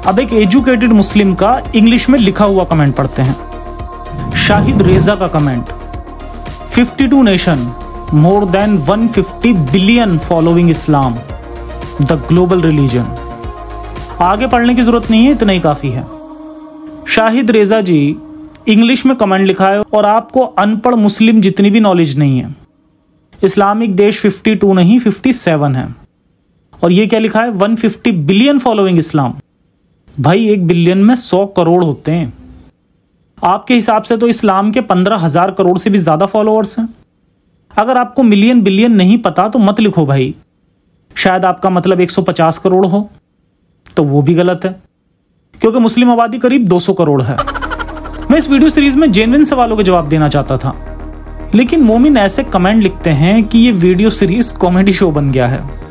अब एक एजुकेटेड मुस्लिम का इंग्लिश में लिखा हुआ कमेंट पढ़ते हैं। शाहिद रेजा का comment, 52 nation, more than 150 billion following Islam, the global religion. आगे पढ़ने की जरूरत नहीं है, इतना ही काफी है। शाहिद रेजा जी इंग्लिश में कमेंट लिखा है और आपको अनपढ़ मुस्लिम जितनी भी नॉलेज नहीं है। इस्लामिक देश 52 नहीं 57 है। और ये क्या लिखा है, 150 बिलियन फॉलोइंग इस्लाम। भाई 1 बिलियन में 100 करोड़ होते हैं। आपके हिसाब से तो इस्लाम के 15,000 करोड़ से भी ज्यादा फॉलोअर्स हैं। अगर आपको मिलियन बिलियन नहीं पता तो मत लिखो भाई। शायद आपका मतलब 150 करोड़ हो, तो वो भी गलत है, क्योंकि मुस्लिम आबादी करीब 200 करोड़ है। मैं इस वीडियो सीरीज में जेन्युइन सवालों के जवाब देना चाहता था, लेकिन मोमिन ऐसे कमेंट लिखते हैं कि ये वीडियो सीरीज कॉमेडी शो बन गया है।